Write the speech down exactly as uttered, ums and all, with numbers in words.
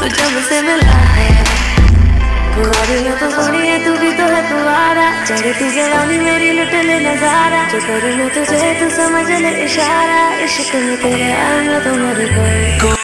जब से मिला है। पुरानी में तो सोनी है, तू भी तो है तुम्हारा। चढ़ती जवानी मेरी लुट ले नजारा। जो करूँ मैं तुझे तू समझ ले इशारा। इश्क में तेरे आए मैं तो मर गई।